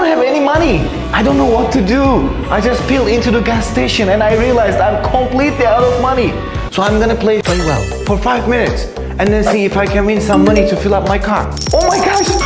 don't have any money. I don't know what to do. I just peeled into the gas station and I realized I'm completely out of money. So I'm gonna play PlayWell for 5 minutes and then see if I can win some money to fill up my car. Oh my gosh,